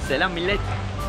Selam millet.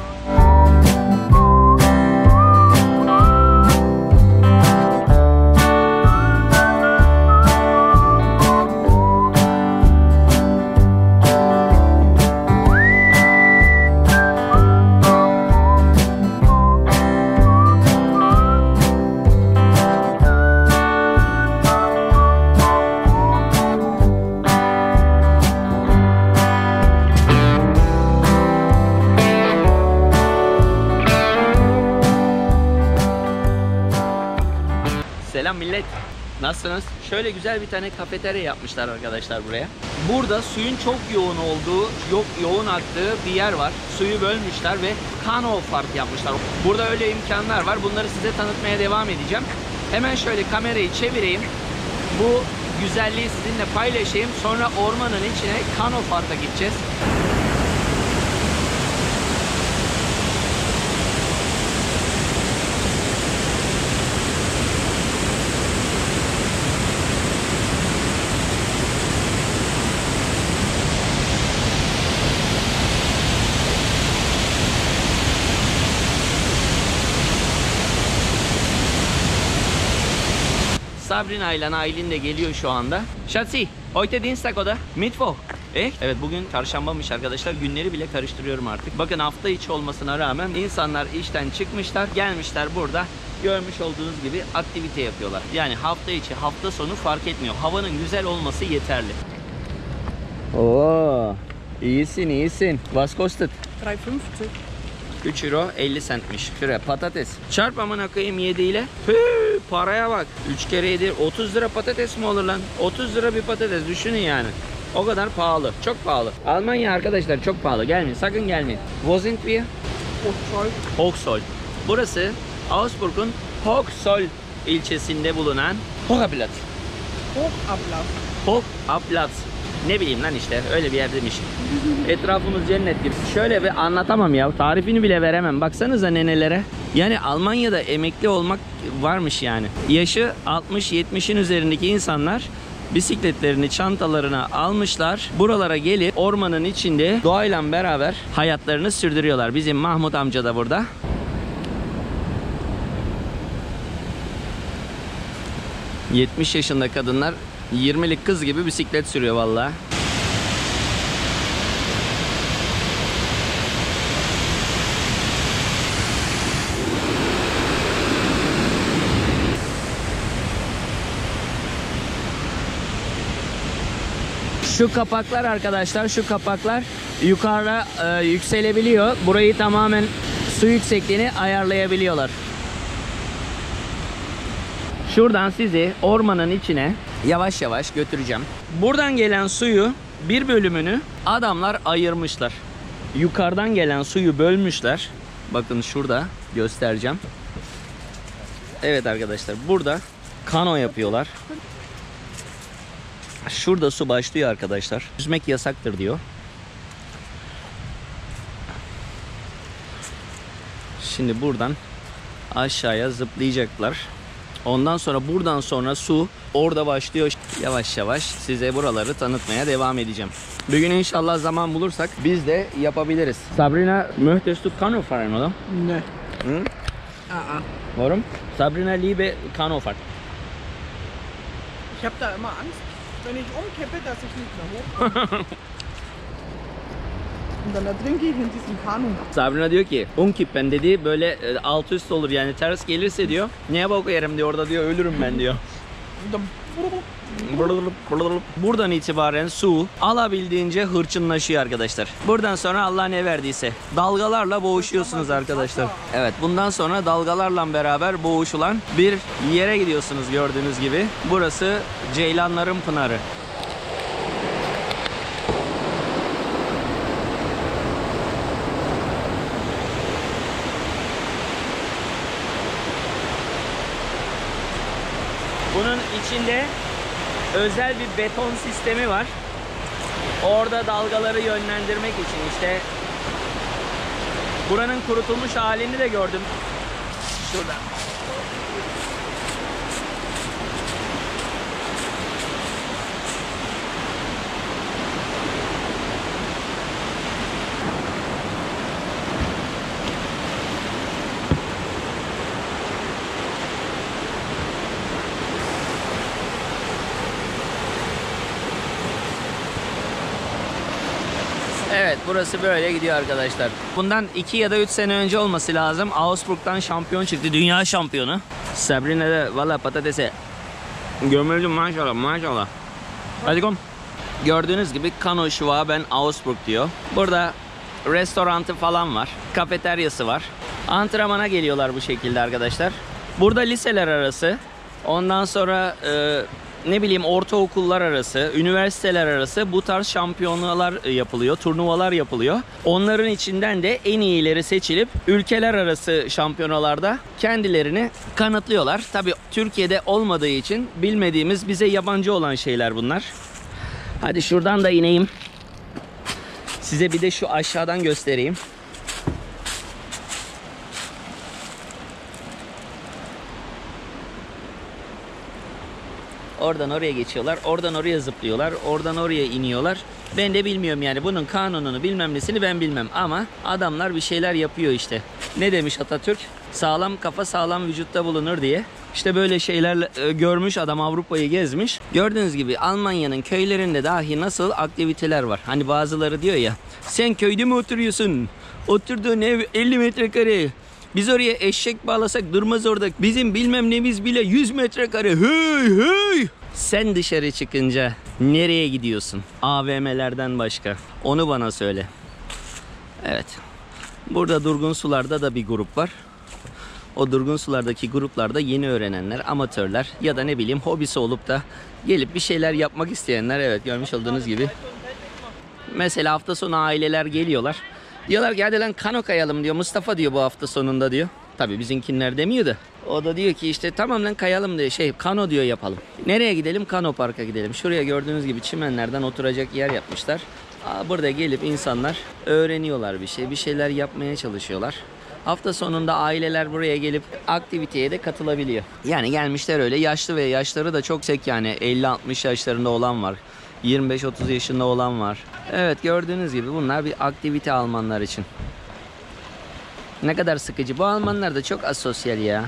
Selam millet. Nasılsınız? Şöyle güzel bir tane kafeterya yapmışlar arkadaşlar buraya. Burada suyun çok yoğun olduğu, yoğun aktığı bir yer var. Suyu bölmüşler ve kano park yapmışlar. Burada öyle imkanlar var. Bunları size tanıtmaya devam edeceğim. Hemen şöyle kamerayı çevireyim. Bu güzelliği sizinle paylaşayım. Sonra ormanın içine kano parka gideceğiz. Sabrina ile Aylin de geliyor şu anda. Schatzi, heute Dienstag oder? Mittwoch. Evet bugün çarşambamış arkadaşlar. Günleri bile karıştırıyorum artık. Bakın hafta içi olmasına rağmen insanlar işten çıkmışlar. Gelmişler burada. Görmüş olduğunuz gibi aktivite yapıyorlar. Yani hafta içi, hafta sonu fark etmiyor. Havanın güzel olması yeterli. Oo, iyisin iyisin. Was kostet? 3,50. 3 euro 50 centmiş. Şuraya patates. Çarp amına koyayım 7 ile. Paraya bak. 3 kere 7 30 lira patates mi olur lan? 30 lira bir patates düşünün yani. O kadar pahalı. Çok pahalı. Almanya arkadaşlar çok pahalı. Gelmeyin. Sakın gelmeyin. Wo sind wir? Hochsoll. Burası Augsburg'un Hochsoll ilçesinde bulunan Hochaplatz. Hochaplatz. Ne bileyim lan işte öyle bir yerdeymiş. Etrafımız cennet gibi. Şöyle bir anlatamam ya. Tarifini bile veremem. Baksanıza nenelere. Yani Almanya'da emekli olmak varmış yani. Yaşı 60-70'in üzerindeki insanlar bisikletlerini çantalarına almışlar. Buralara gelip ormanın içinde doğayla beraber hayatlarını sürdürüyorlar. Bizim Mahmut amca da burada. ...70 yaşında kadınlar 20'lik kız gibi bisiklet sürüyor vallahi. Şu kapaklar arkadaşlar, şu kapaklar yukarıda yükselebiliyor. Burayı tamamen su yüksekliğini ayarlayabiliyorlar. Şuradan sizi ormanın içine yavaş yavaş götüreceğim. Buradan gelen suyu bir bölümünü adamlar ayırmışlar. Yukarıdan gelen suyu bölmüşler. Bakın şurada göstereceğim. Evet arkadaşlar burada kano yapıyorlar. Şurada su başlıyor arkadaşlar. Yüzmek yasaktır diyor. Şimdi buradan aşağıya zıplayacaklar. Ondan sonra buradan sonra su orada başlıyor. Yavaş yavaş size buraları tanıtmaya devam edeceğim. Bugün inşallah zaman bulursak biz de yapabiliriz. Sabrina, möchtest du Kanu fahren, oder? Ne. Hm? Warum? Sabrina liebe Kanufahrt. Ich habe da immer Angst, wenn ich umkippe, dass ich nicht mehr hochkomme. Und dann ertrinke ich in diesem Kanu. Sabrina diyor ki umkippen dedi böyle alt üst olur yani ters gelirse diyor. Neye bok yerim diyor orada diyor ölürüm ben diyor. Buradan itibaren su alabildiğince hırçınlaşıyor arkadaşlar. Buradan sonra Allah ne verdiyse dalgalarla boğuşuyorsunuz arkadaşlar. Evet bundan sonra dalgalarla beraber boğuşulan bir yere gidiyorsunuz gördüğünüz gibi. Burası Ceylanların Pınarı. Bunun içinde özel bir beton sistemi var. Orada dalgaları yönlendirmek için işte buranın kurutulmuş halini de gördüm. Şurada. Evet, burası böyle gidiyor arkadaşlar. Bundan 2 ya da 3 sene önce olması lazım. Augsburg'dan şampiyon çıktı. Dünya şampiyonu. Sabrina da valla patatese. Gömüldüm maşallah maşallah. Hadi kom. Gördüğünüz gibi Kano Schwaben Augsburg diyor. Burada restorantı falan var. Kafeteryası var. Antrenmana geliyorlar bu şekilde arkadaşlar. Burada liseler arası. Ondan sonra ne bileyim ortaokullar arası, üniversiteler arası bu tarz şampiyonalar yapılıyor, turnuvalar yapılıyor. Onların içinden de en iyileri seçilip ülkeler arası şampiyonalarda kendilerini kanıtlıyorlar. Tabii Türkiye'de olmadığı için bilmediğimiz, bize yabancı olan şeyler bunlar. Hadi şuradan da ineyim. Size bir de şu aşağıdan göstereyim. Oradan oraya geçiyorlar, oradan oraya zıplıyorlar, oradan oraya iniyorlar. Ben de bilmiyorum yani, bunun kanununu bilmem nesini ben bilmem ama adamlar bir şeyler yapıyor işte. Ne demiş Atatürk? Sağlam kafa sağlam vücutta bulunur diye. İşte böyle şeyler görmüş adam, Avrupa'yı gezmiş. Gördüğünüz gibi Almanya'nın köylerinde dahi nasıl aktiviteler var. Hani bazıları diyor ya, sen köyde mi oturuyorsun? Oturduğun ev 50 metrekare. Biz oraya eşek bağlasak durmaz orada. Bizim bilmem nemiz bile 100 metrekare. Hey hey. Sen dışarı çıkınca nereye gidiyorsun? AVM'lerden başka. Onu bana söyle. Evet. Burada Durgun Sular'da da bir grup var. O Durgun Sular'daki gruplarda yeni öğrenenler, amatörler ya da ne bileyim hobisi olup da gelip bir şeyler yapmak isteyenler. Evet, görmüş olduğunuz gibi. Mesela hafta sonu aileler geliyorlar. Diyorlar ki hadi lan kano kayalım diyor. Mustafa diyor bu hafta sonunda diyor. Tabii bizimkinler demiyor da. O da diyor ki işte tamam lan kayalım diyor. Kano diyor yapalım. Nereye gidelim? Kano Park'a gidelim. Şuraya gördüğünüz gibi çimenlerden oturacak yer yapmışlar. Burada gelip insanlar öğreniyorlar bir şey. Bir şeyler yapmaya çalışıyorlar. Hafta sonunda aileler buraya gelip aktiviteye de katılabiliyor. Yani gelmişler öyle yaşlı ve yaşları da çok yüksek yani 50-60 yaşlarında olan var. 25-30 yaşında olan var. Evet, gördüğünüz gibi bunlar bir aktivite Almanlar için. Ne kadar sıkıcı. Bu Almanlar da çok asosyal ya.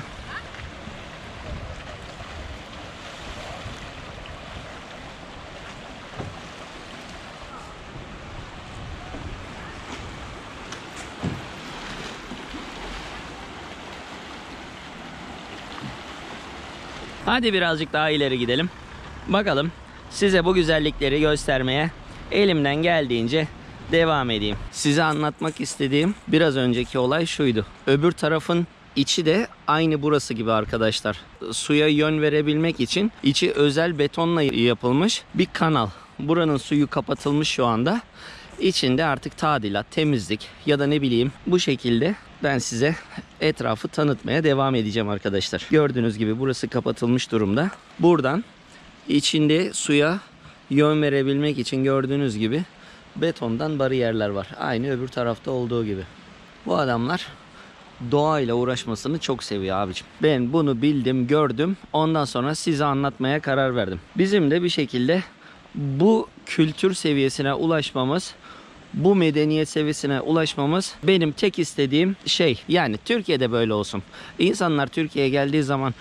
Hadi birazcık daha ileri gidelim. Bakalım size bu güzellikleri göstermeye elimden geldiğince devam edeyim. Size anlatmak istediğim biraz önceki olay şuydu. Öbür tarafın içi de aynı burası gibi arkadaşlar. Suya yön verebilmek için içi özel betonla yapılmış bir kanal. Buranın suyu kapatılmış şu anda. İçinde artık tadilat, temizlik ya da ne bileyim bu şekilde ben size etrafı tanıtmaya devam edeceğim arkadaşlar. Gördüğünüz gibi burası kapatılmış durumda. Buradan içinde suya yön verebilmek için gördüğünüz gibi betondan bariyerler var. Aynı öbür tarafta olduğu gibi. Bu adamlar doğayla uğraşmasını çok seviyor abicim. Ben bunu bildim, gördüm. Ondan sonra size anlatmaya karar verdim. Bizim de bir şekilde bu kültür seviyesine ulaşmamız, bu medeniyet seviyesine ulaşmamız benim tek istediğim şey. Yani Türkiye'de böyle olsun. İnsanlar Türkiye'ye geldiği zaman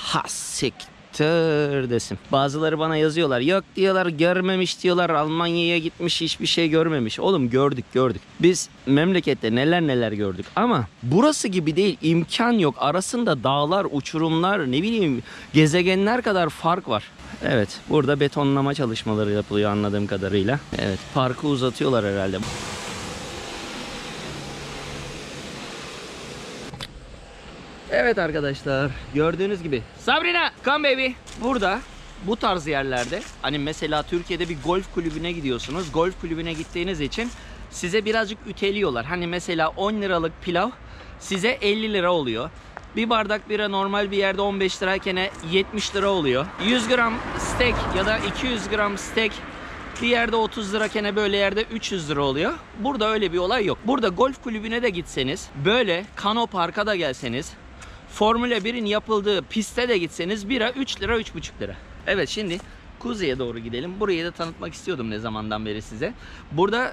desin. Bazıları bana yazıyorlar. Yok diyorlar, görmemiş diyorlar. Almanya'ya gitmiş, hiçbir şey görmemiş. Oğlum gördük. Biz memlekette neler gördük. Ama burası gibi değil. İmkan yok. Arasında dağlar, uçurumlar, ne bileyim gezegenler kadar fark var. Evet, burada betonlama çalışmaları yapılıyor anladığım kadarıyla. Evet, parkı uzatıyorlar herhalde. Evet arkadaşlar, gördüğünüz gibi. Sabrina, come baby. Burada bu tarz yerlerde hani mesela Türkiye'de bir golf kulübüne gidiyorsunuz. Golf kulübüne gittiğiniz için size birazcık üteliyorlar. Hani mesela 10 liralık pilav size 50 lira oluyor. Bir bardak bira normal bir yerde 15 lirayken 70 lira oluyor. 100 gram steak ya da 200 gram steak bir yerde 30 lirayken böyle yerde 300 lira oluyor. Burada öyle bir olay yok. Burada golf kulübüne de gitseniz, böyle Kano Park'a da gelseniz, Formula 1'in yapıldığı piste de gitseniz bira 3 lira 3,5 lira. Evet, şimdi kuzeye doğru gidelim. Burayı da tanıtmak istiyordum ne zamandan beri size. Burada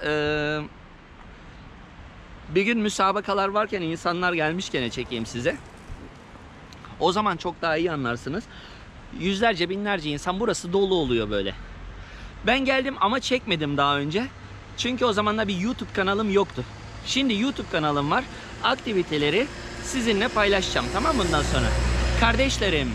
bir gün müsabakalar varken, insanlar gelmişken çekeyim size. O zaman çok daha iyi anlarsınız. Yüzlerce binlerce insan, burası dolu oluyor böyle. Ben geldim ama çekmedim daha önce. Çünkü o zamanlar bir YouTube kanalım yoktu. Şimdi YouTube kanalım var. Aktiviteleri sizinle paylaşacağım, tamam bundan sonra. Kardeşlerim,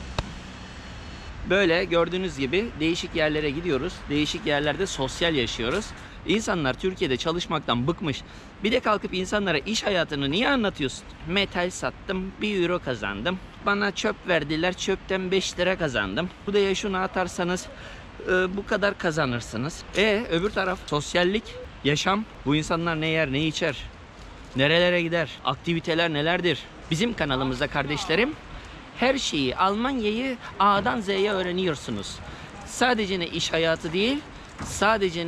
böyle gördüğünüz gibi değişik yerlere gidiyoruz. Değişik yerlerde sosyal yaşıyoruz. İnsanlar Türkiye'de çalışmaktan bıkmış. Bir de kalkıp insanlara iş hayatını niye anlatıyorsun? Metal sattım, 1 euro kazandım. Bana çöp verdiler, çöpten 5 lira kazandım. Buraya şunu atarsanız bu kadar kazanırsınız. Öbür taraf sosyallik, yaşam. Bu insanlar ne yer, ne içer? Nerelere gider? Aktiviteler nelerdir? Bizim kanalımızda kardeşlerim her şeyi, Almanya'yı A'dan Z'ye öğreniyorsunuz. Sadece ne iş hayatı değil, sadece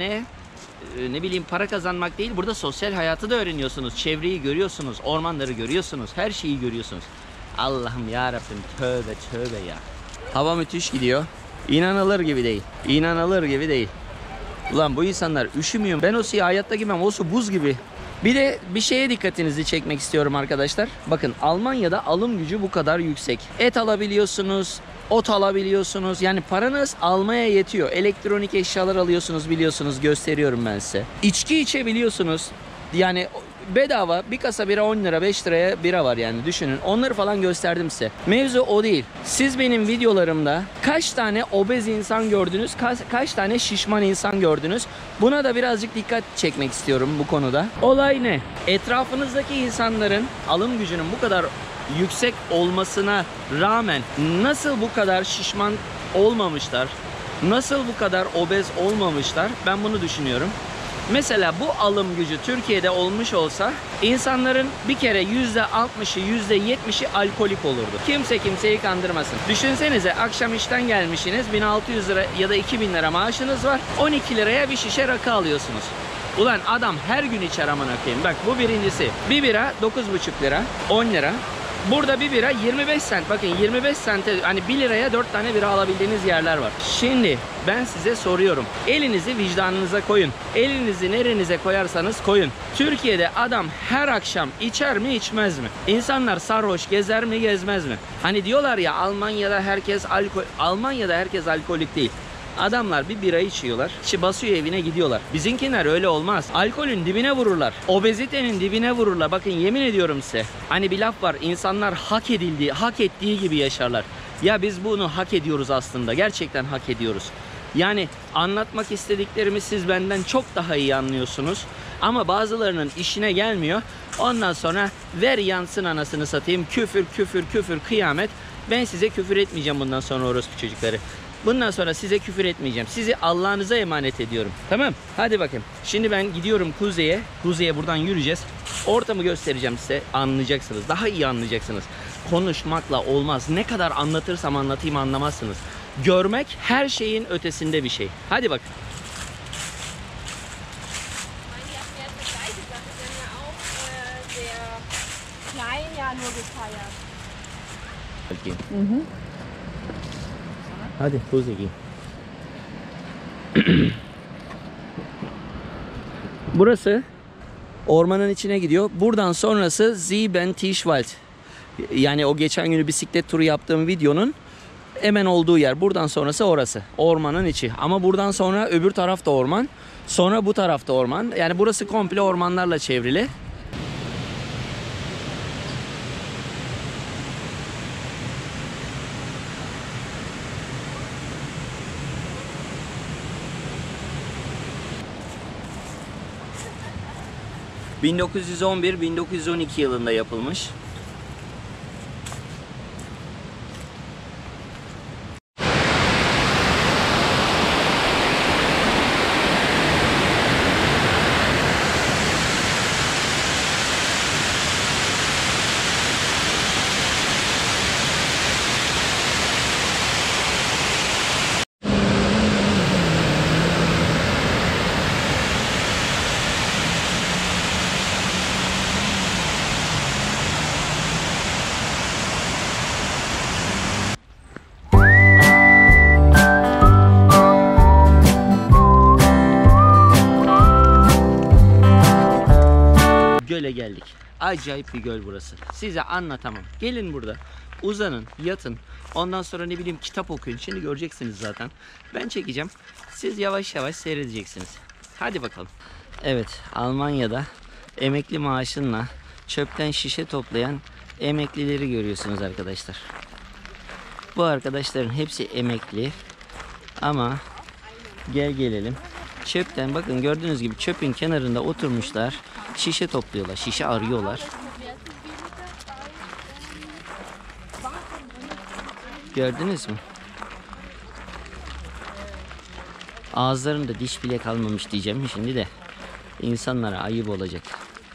ne bileyim para kazanmak değil, burada sosyal hayatı da öğreniyorsunuz. Çevreyi görüyorsunuz, ormanları görüyorsunuz, her şeyi görüyorsunuz. Allah'ım ya Rabbim, tövbe tövbe ya. Hava müthiş gidiyor. İnanılır gibi değil. İnanılır gibi değil. Ulan bu insanlar üşümüyor. Ben o suya hayatta girmem. O su buz gibi. Bir de bir şeye dikkatinizi çekmek istiyorum arkadaşlar. Bakın Almanya'da alım gücü bu kadar yüksek. Et alabiliyorsunuz, ot alabiliyorsunuz. Yani paranız almaya yetiyor. Elektronik eşyalar alıyorsunuz, biliyorsunuz, gösteriyorum ben size. İçki içebiliyorsunuz. Yani bedava bir kasa bira 10 lira, 5 liraya bira var yani, düşünün. Onları falan gösterdim size. Mevzu o değil. Siz benim videolarımda kaç tane obez insan gördünüz, kaç tane şişman insan gördünüz? Buna da birazcık dikkat çekmek istiyorum bu konuda. Olay ne? Etrafınızdaki insanların alım gücünün bu kadar yüksek olmasına rağmen nasıl bu kadar şişman olmamışlar? Nasıl bu kadar obez olmamışlar? Ben bunu düşünüyorum. Mesela bu alım gücü Türkiye'de olmuş olsa insanların bir kere %60'ı %70'i alkolik olurdu. Kimse kimseyi kandırmasın. Düşünsenize, akşam işten gelmişsiniz, 1600 lira ya da 2000 lira maaşınız var. 12 liraya bir şişe rakı alıyorsunuz. Ulan adam her gün içer amına koyayım. Bak bu birincisi. Bir bira 9,5 lira, 10 lira. Burada bir bira 25 sent. Bakın 25 sente, hani 1 liraya 4 tane bira alabildiğiniz yerler var. Şimdi ben size soruyorum. Elinizi vicdanınıza koyun. Elinizi nerenize koyarsanız koyun. Türkiye'de adam her akşam içer mi içmez mi? İnsanlar sarhoş gezer mi gezmez mi? Hani diyorlar ya Almanya'da herkes alkolik değil. Adamlar bir bira içiyorlar, içi basıyor, evine gidiyorlar. Bizimkiler öyle olmaz. Alkolün dibine vururlar. Obezitenin dibine vururlar. Bakın yemin ediyorum size. Hani bir laf var. İnsanlar hak ettiği gibi yaşarlar. Ya biz bunu hak ediyoruz aslında. Gerçekten hak ediyoruz. Yani anlatmak istediklerimi siz benden çok daha iyi anlıyorsunuz. Ama bazılarının işine gelmiyor. Ondan sonra ver yansın anasını satayım. Küfür, küfür, küfür, kıyamet. Ben size küfür etmeyeceğim bundan sonra orospu çocukları. Bundan sonra size küfür etmeyeceğim. Sizi Allah'ınıza emanet ediyorum. Tamam? Hadi bakın. Şimdi ben gidiyorum kuzeye. Kuzeye buradan yürüyeceğiz. Ortamı göstereceğim size. Anlayacaksınız. Daha iyi anlayacaksınız. Konuşmakla olmaz. Ne kadar anlatırsam anlatayım anlamazsınız. Görmek her şeyin ötesinde bir şey. Hadi bak. Hadi kuzeye giyin. Burası ormanın içine gidiyor. Buradan sonrası Siebentischwald. Yani o geçen günü bisiklet turu yaptığım videonun hemen olduğu yer. Buradan sonrası orası. Ormanın içi. Ama buradan sonra öbür tarafta orman. Sonra bu tarafta orman. Yani burası komple ormanlarla çevrili. ...1911-1912 yılında yapılmış. Göle geldik. Acayip bir göl burası. Size anlatamam. Gelin burada. Uzanın, yatın. Ondan sonra ne bileyim kitap okuyun. Şimdi göreceksiniz zaten. Ben çekeceğim. Siz yavaş yavaş seyredeceksiniz. Hadi bakalım. Evet, Almanya'da emekli maaşınla çöpten şişe toplayan emeklileri görüyorsunuz arkadaşlar. Bu arkadaşların hepsi emekli ama gelelim. Çöpten bakın gördüğünüz gibi çöpün kenarında oturmuşlar. Şişe topluyorlar, şişe arıyorlar. Gördünüz mü? Ağızlarında diş bile kalmamış diyeceğim şimdi de. İnsanlara ayıp olacak.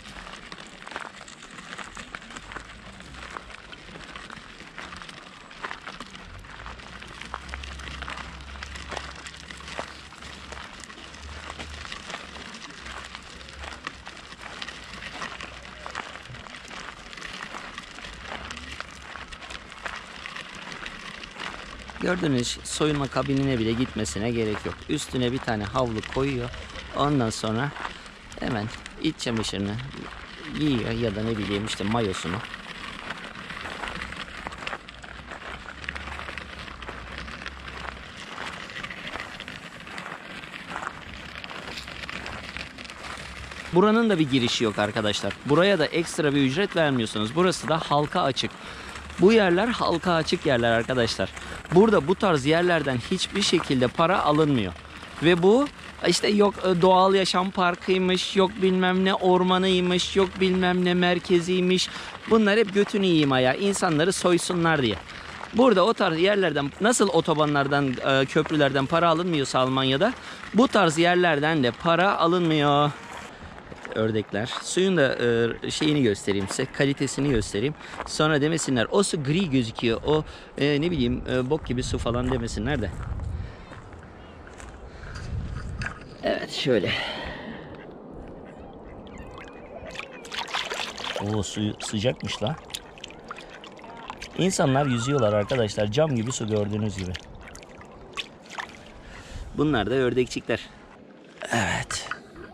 Gördüğünüz soyunma kabinine bile gitmesine gerek yok. Üstüne bir tane havlu koyuyor. Ondan sonra hemen iç çamaşırını giyiyor ya da ne bileyim işte mayosunu. Buranın da bir girişi yok arkadaşlar. Buraya da ekstra bir ücret vermiyorsunuz. Burası da halka açık. Bu yerler halka açık yerler arkadaşlar. Burada bu tarz yerlerden hiçbir şekilde para alınmıyor. Ve bu işte yok doğal yaşam parkıymış, yok bilmem ne ormanıymış, yok bilmem ne merkeziymiş. Bunlar hep götünü yiyeyim ya. İnsanları soysunlar diye. Burada o tarz yerlerden nasıl otobanlardan, köprülerden para alınmıyorsa Almanya'da bu tarz yerlerden de para alınmıyor. Ördekler. Suyun da şeyini göstereyim size, kalitesini göstereyim. Sonra demesinler o su gri gözüküyor, o ne bileyim bok gibi su falan demesinler de. Evet şöyle. O suyu sıcakmış la. İnsanlar yüzüyorlar arkadaşlar, cam gibi su gördüğünüz gibi. Bunlar da ördekçikler. Evet.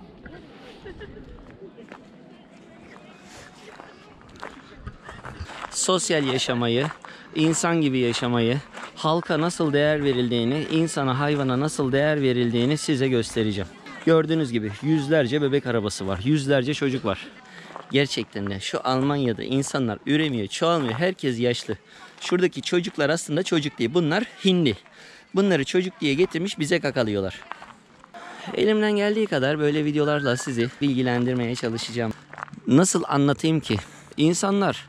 Sosyal yaşamayı, insan gibi yaşamayı, halka nasıl değer verildiğini, insana, hayvana nasıl değer verildiğini size göstereceğim. Gördüğünüz gibi yüzlerce bebek arabası var, yüzlerce çocuk var. Gerçekten de şu Almanya'da insanlar üremiyor, çoğalmıyor, herkes yaşlı. Şuradaki çocuklar aslında çocuk değil, bunlar hindi. Bunları çocuk diye getirmiş bize kakalıyorlar. Elimden geldiği kadar böyle videolarla sizi bilgilendirmeye çalışacağım. Nasıl anlatayım ki? İnsanlar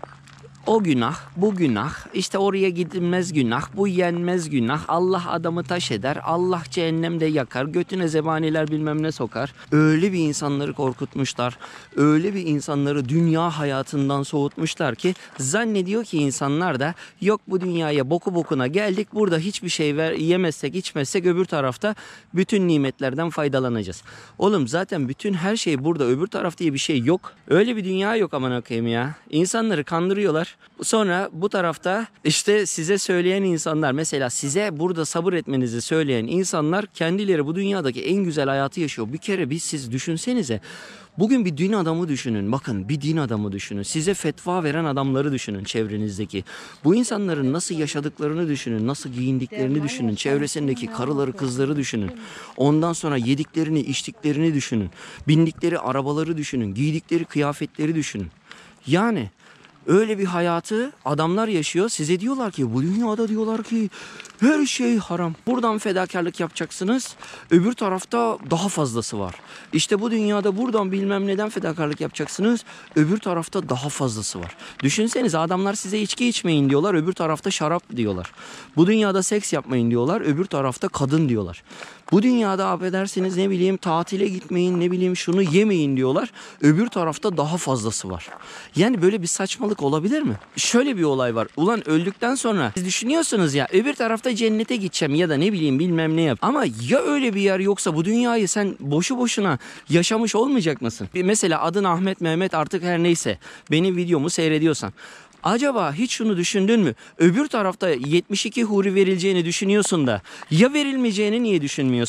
o günah, bu günah, işte oraya gidilmez günah, bu yenmez günah, Allah adamı taş eder, Allah cehennemde yakar, götüne zebaniler bilmem ne sokar. Öyle bir insanları korkutmuşlar, öyle bir insanları dünya hayatından soğutmuşlar ki zannediyor ki insanlar da yok bu dünyaya boku bokuna geldik, burada hiçbir şey yemezsek içmezsek öbür tarafta bütün nimetlerden faydalanacağız. Oğlum zaten bütün her şey burada, öbür taraf diye bir şey yok. Öyle bir dünya yok aman okuyayım ya. İnsanları kandırıyorlar. Sonra bu tarafta işte size söyleyen insanlar, mesela size burada sabır etmenizi söyleyen insanlar kendileri bu dünyadaki en güzel hayatı yaşıyor. Bir kere siz düşünsenize. Bugün bir din adamı düşünün. Bakın bir din adamı düşünün. Size fetva veren adamları düşünün çevrenizdeki. Bu insanların nasıl yaşadıklarını düşünün. Nasıl giyindiklerini düşünün. Çevresindeki karıları kızları düşünün. Ondan sonra yediklerini içtiklerini düşünün. Bindikleri arabaları düşünün. Giydikleri kıyafetleri düşünün. Yani öyle bir hayatı adamlar yaşıyor. Size diyorlar ki bu dünyada diyorlar ki her şey haram. Buradan fedakarlık yapacaksınız. Öbür tarafta daha fazlası var. İşte bu dünyada buradan bilmem neden fedakarlık yapacaksınız. Öbür tarafta daha fazlası var. Düşünsenize adamlar size içki içmeyin diyorlar. Öbür tarafta şarap diyorlar. Bu dünyada seks yapmayın diyorlar. Öbür tarafta kadın diyorlar. Bu dünyada affedersiniz ne bileyim tatile gitmeyin, ne bileyim şunu yemeyin diyorlar. Öbür tarafta daha fazlası var. Yani böyle bir saçmalık olabilir mi? Şöyle bir olay var. Ulan öldükten sonra siz düşünüyorsunuz ya öbür tarafta cennete gideceğim ya da ne bileyim bilmem ne yap. Ama ya öyle bir yer yoksa bu dünyayı sen boşu boşuna yaşamış olmayacak mısın? Mesela adın Ahmet, Mehmet artık her neyse benim videomu seyrediyorsan. Acaba hiç şunu düşündün mü? Öbür tarafta 72 huri verileceğini düşünüyorsun da ya verilmeyeceğini niye düşünmüyorsun?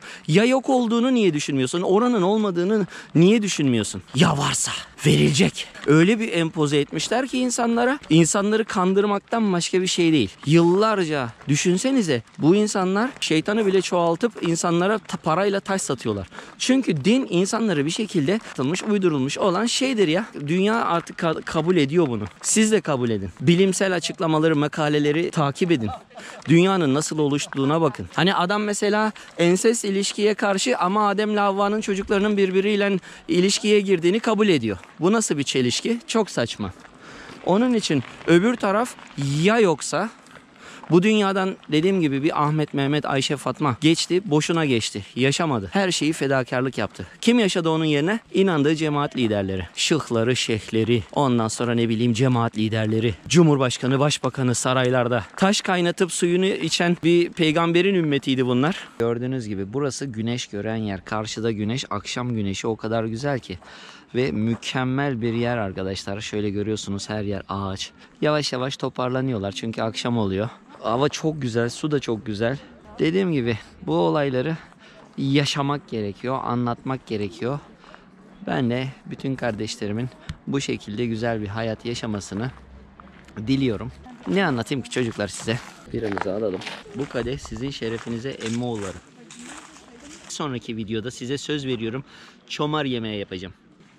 Ya yok olduğunu niye düşünmüyorsun? Oranın olmadığını niye düşünmüyorsun? Ya varsa verilecek. Öyle bir empoze etmişler ki insanlara. İnsanları kandırmaktan başka bir şey değil. Yıllarca düşünsenize, bu insanlar şeytanı bile çoğaltıp insanlara parayla taş satıyorlar. Çünkü din insanları bir şekilde atılmış, uydurulmuş olan şeydir ya. Dünya artık kabul ediyor bunu. Siz de kabul edin. Bilimsel açıklamaları, makaleleri takip edin. Dünyanın nasıl oluştuğuna bakın. Hani adam mesela ensest ilişkiye karşı ama Adem'le Havva'nın çocuklarının birbiriyle ilişkiye girdiğini kabul ediyor. Bu nasıl bir çelişki? Çok saçma. Onun için öbür taraf ya yoksa, bu dünyadan dediğim gibi bir Ahmet, Mehmet, Ayşe, Fatma geçti, boşuna geçti. Yaşamadı. Her şeyi fedakarlık yaptı. Kim yaşadı onun yerine? İnandığı cemaat liderleri. Şıhları, şeyhleri, ondan sonra ne bileyim cemaat liderleri, Cumhurbaşkanı, Başbakanı saraylarda. Taş kaynatıp suyunu içen bir peygamberin ümmetiydi bunlar. Gördüğünüz gibi burası güneş gören yer. Karşıda güneş, akşam güneşi o kadar güzel ki. Ve mükemmel bir yer arkadaşlar. Şöyle görüyorsunuz, her yer ağaç. Yavaş yavaş toparlanıyorlar çünkü akşam oluyor. Hava çok güzel, su da çok güzel. Dediğim gibi bu olayları yaşamak gerekiyor, anlatmak gerekiyor. Ben de bütün kardeşlerimin bu şekilde güzel bir hayat yaşamasını diliyorum. Ne anlatayım ki çocuklar size? Biranızı alalım. Bu kadeh sizin şerefinize emmoğulları. Sonraki videoda size söz veriyorum, çomar yemeği yapacağım.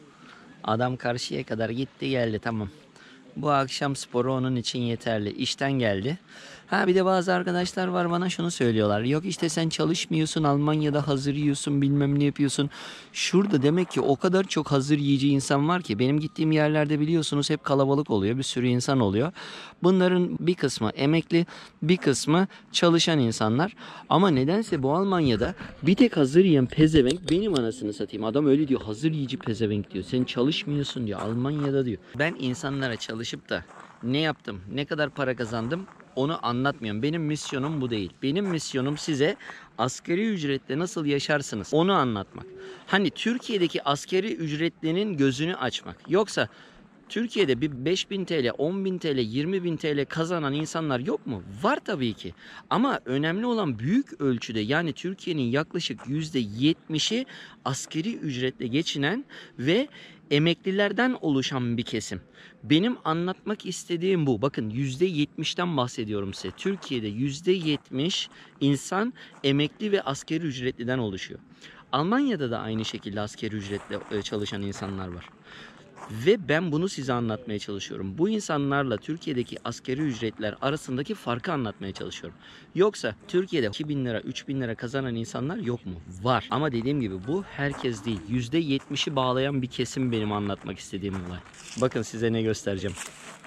Adam karşıya kadar gitti geldi, tamam. Bu akşam sporu onun için yeterli. İşten geldi. Ha bir de bazı arkadaşlar var, bana şunu söylüyorlar. Yok işte sen çalışmıyorsun, Almanya'da hazır yiyorsun, bilmem ne yapıyorsun. Şurada demek ki o kadar çok hazır yiyici insan var ki. Benim gittiğim yerlerde biliyorsunuz hep kalabalık oluyor. Bir sürü insan oluyor. Bunların bir kısmı emekli, bir kısmı çalışan insanlar. Ama nedense bu Almanya'da bir tek hazır yiyen pezevenk benim, anasını satayım. Adam öyle diyor, hazır yiyici pezevenk diyor. Sen çalışmıyorsun diyor Almanya'da diyor. Ben insanlara çalışıp da ne yaptım, ne kadar para kazandım onu anlatmıyorum. Benim misyonum bu değil. Benim misyonum size asgari ücretle nasıl yaşarsınız onu anlatmak. Hani Türkiye'deki asgari ücretlinin gözünü açmak. Yoksa Türkiye'de bir 5.000 TL, 10.000 TL, 20.000 TL kazanan insanlar yok mu? Var tabii ki. Ama önemli olan büyük ölçüde, yani Türkiye'nin yaklaşık %70'i asgari ücretle geçinen ve emeklilerden oluşan bir kesim. Benim anlatmak istediğim bu. Bakın %70'ten bahsediyorum size. Türkiye'de %70 insan emekli ve asgari ücretliden oluşuyor. Almanya'da da aynı şekilde asgari ücretle çalışan insanlar var. Ve ben bunu size anlatmaya çalışıyorum. Bu insanlarla Türkiye'deki asgari ücretler arasındaki farkı anlatmaya çalışıyorum. Yoksa Türkiye'de 2.000 lira, 3.000 lira kazanan insanlar yok mu? Var. Ama dediğim gibi bu herkes değil. %70'i bağlayan bir kesim benim anlatmak istediğim olay. Bakın size ne göstereceğim.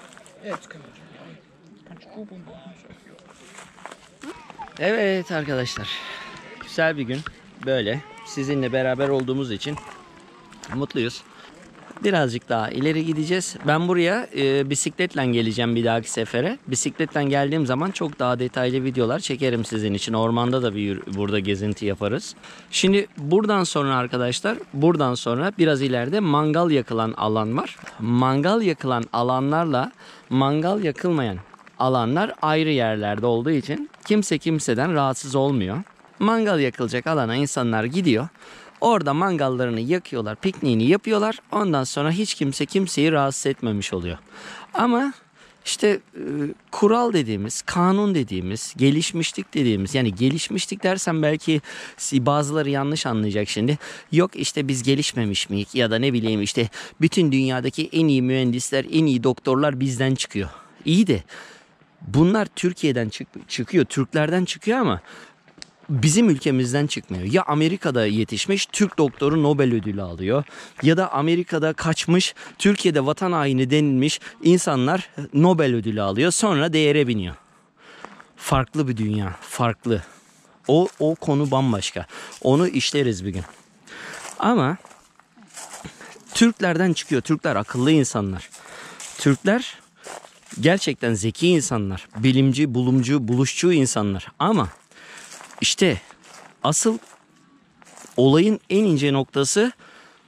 Evet arkadaşlar. Güzel bir gün. Böyle sizinle beraber olduğumuz için mutluyuz. Birazcık daha ileri gideceğiz. Ben buraya bisikletle geleceğim bir dahaki sefere. Bisikletle geldiğim zaman çok daha detaylı videolar çekerim sizin için. Ormanda da burada gezinti yaparız. Şimdi buradan sonra arkadaşlar, buradan sonra biraz ileride mangal yakılan alan var. Mangal yakılan alanlarla mangal yakılmayan alanlar ayrı yerlerde olduğu için kimse kimseden rahatsız olmuyor. Mangal yakılacak alana insanlar gidiyor. Orada mangallarını yakıyorlar, pikniğini yapıyorlar. Ondan sonra hiç kimse kimseyi rahatsız etmemiş oluyor. Ama işte kural dediğimiz, kanun dediğimiz, gelişmişlik dediğimiz, yani gelişmişlik dersem belki bazıları yanlış anlayacak şimdi. Yok işte biz gelişmemiş miyiz ya da ne bileyim işte bütün dünyadaki en iyi mühendisler, en iyi doktorlar bizden çıkıyor. İyi de bunlar Türkiye'den çıkıyor, Türklerden çıkıyor ama bizim ülkemizden çıkmıyor. Ya Amerika'da yetişmiş Türk doktoru Nobel ödülü alıyor. Ya da Amerika'da kaçmış, Türkiye'de vatan haini denilmiş insanlar Nobel ödülü alıyor. Sonra değere biniyor. Farklı bir dünya. Farklı. O konu bambaşka. Onu işleriz bir gün. Ama Türklerden çıkıyor. Türkler akıllı insanlar. Türkler gerçekten zeki insanlar. Bilimci, bulumcu, buluşçu insanlar. Ama İşte asıl olayın en ince noktası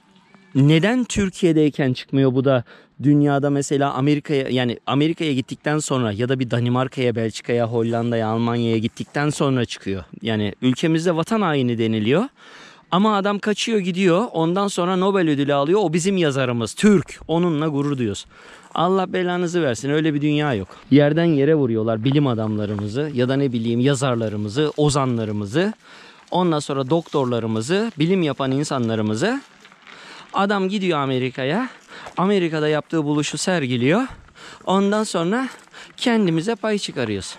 Neden Türkiye'deyken çıkmıyor bu da dünyada mesela Amerika'ya, yani Amerika'ya gittikten sonra ya da bir Danimarka'ya, Belçika'ya, Hollanda'ya, Almanya'ya gittikten sonra çıkıyor. Yani ülkemizde vatan haini deniliyor. Ama adam kaçıyor gidiyor, ondan sonra Nobel ödülü alıyor. O bizim yazarımız, Türk. Onunla gurur duyuyoruz. Allah belanızı versin, öyle bir dünya yok. Yerden yere vuruyorlar bilim adamlarımızı ya da ne bileyim yazarlarımızı, ozanlarımızı. Ondan sonra doktorlarımızı, bilim yapan insanlarımızı. Adam gidiyor Amerika'ya. Amerika'da yaptığı buluşu sergiliyor. Ondan sonra kendimize pay çıkarıyoruz.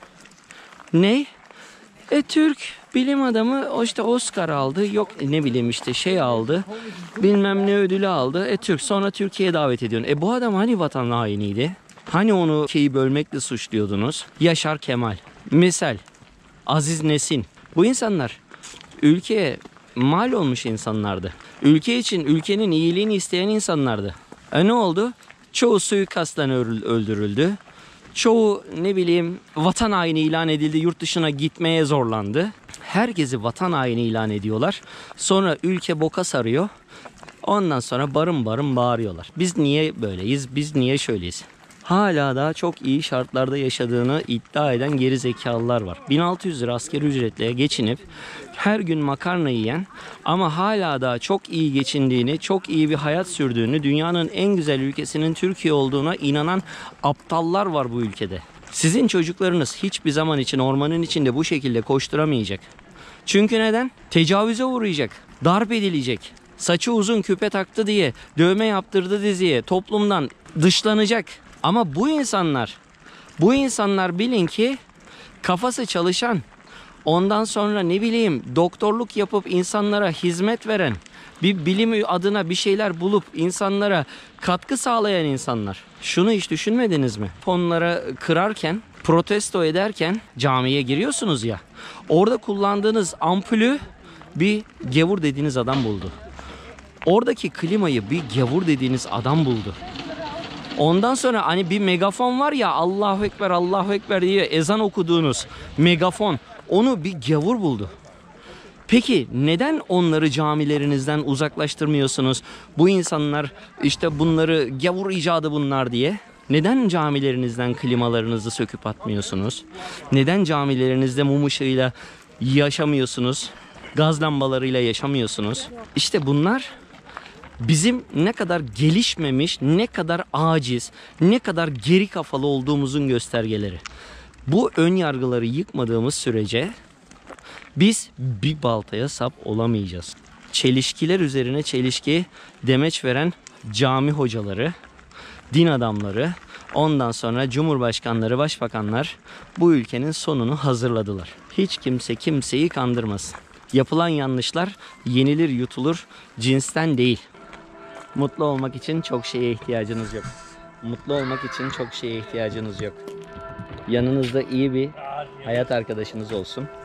Ne? Türk bilim adamı o işte Oscar aldı. Yok ne bileyim işte şey aldı. Bilmem ne ödülü aldı. Türk, sonra Türkiye'ye davet ediyorsun. Bu adam hani vatan hainiydi? Hani onu şeyi bölmekle suçluyordunuz? Yaşar Kemal. Misal. Aziz Nesin. Bu insanlar ülkeye mal olmuş insanlardı. Ülke için ülkenin iyiliğini isteyen insanlardı. Ne oldu? Çoğu suikasttan öldürüldü. Çoğu ne bileyim vatan haini ilan edildi, yurt dışına gitmeye zorlandı. Herkesi vatan haini ilan ediyorlar. Sonra ülke boka sarıyor. Ondan sonra barın barın bağırıyorlar. Biz niye böyleyiz? Biz niye şöyleyiz? Hala daha çok iyi şartlarda yaşadığını iddia eden geri zekalılar var. 1600 lira asgari ücretle geçinip her gün makarna yiyen ama hala daha çok iyi geçindiğini, çok iyi bir hayat sürdüğünü, dünyanın en güzel ülkesinin Türkiye olduğuna inanan aptallar var bu ülkede. Sizin çocuklarınız hiçbir zaman için ormanın içinde bu şekilde koşturamayacak. Çünkü neden? Tecavüze uğrayacak, darp edilecek. Saçı uzun küpe taktı diye, dövme yaptırdı diye toplumdan dışlanacak. Ama bu insanlar bilin ki kafası çalışan, ondan sonra ne bileyim doktorluk yapıp insanlara hizmet veren, bir bilim adına bir şeyler bulup insanlara katkı sağlayan insanlar. Şunu hiç düşünmediniz mi? Onlara kırarken, protesto ederken camiye giriyorsunuz ya. Orada kullandığınız ampulü bir gavur dediğiniz adam buldu. Oradaki klimayı bir gavur dediğiniz adam buldu. Ondan sonra hani bir megafon var ya, Allahu Ekber, Allahu Ekber diye ezan okuduğunuz megafon, onu bir gavur buldu. Peki neden onları camilerinizden uzaklaştırmıyorsunuz? Bu insanlar işte bunları gavur icadı bunlar diye. Neden camilerinizden klimalarınızı söküp atmıyorsunuz? Neden camilerinizde mum ışığıyla yaşamıyorsunuz? Gaz lambalarıyla yaşamıyorsunuz? İşte bunlar bizim ne kadar gelişmemiş, ne kadar aciz, ne kadar geri kafalı olduğumuzun göstergeleri. Bu ön yargıları yıkmadığımız sürece biz bir baltaya sap olamayacağız. Çelişkiler üzerine çelişki demeç veren cami hocaları, din adamları, ondan sonra cumhurbaşkanları, başbakanlar bu ülkenin sonunu hazırladılar. Hiç kimse kimseyi kandırmasın. Yapılan yanlışlar yenilir yutulur cinsten değil. Mutlu olmak için çok şeye ihtiyacınız yok. Mutlu olmak için çok şeye ihtiyacınız yok. Yanınızda iyi bir hayat arkadaşınız olsun.